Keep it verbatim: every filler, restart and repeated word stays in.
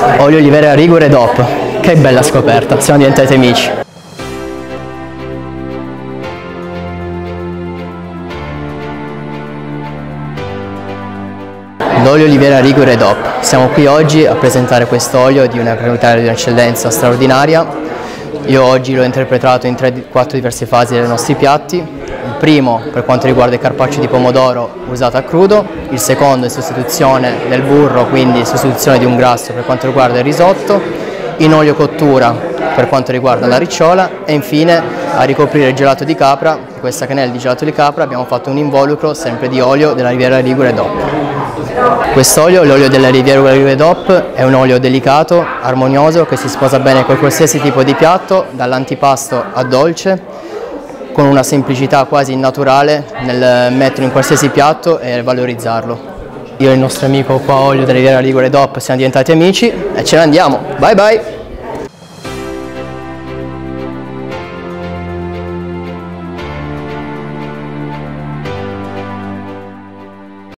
Olio Oliviera Ligure D O P, che bella scoperta, siamo diventati amici. L'olio Oliviera Ligure D O P, siamo qui oggi a presentare questo olio di una qualità e di un'eccellenza straordinaria. Io oggi l'ho interpretato in tre quattro diverse fasi dei nostri piatti. Il primo per quanto riguarda il carpaccio di pomodoro usato a crudo, il secondo in sostituzione del burro, quindi in sostituzione di un grasso per quanto riguarda il risotto, in olio cottura per quanto riguarda la ricciola e infine a ricoprire il gelato di capra, questa cannella di gelato di capra abbiamo fatto un involucro sempre di olio della Riviera Ligure D O P. Quest'olio, l'olio della Riviera Ligure D O P, è un olio delicato, armonioso, che si sposa bene con qualsiasi tipo di piatto, dall'antipasto a dolce, con una semplicità quasi naturale nel metterlo in qualsiasi piatto e valorizzarlo. Io e il nostro amico qua olio della Riviera Ligure D O P siamo diventati amici e ce ne andiamo. Bye bye!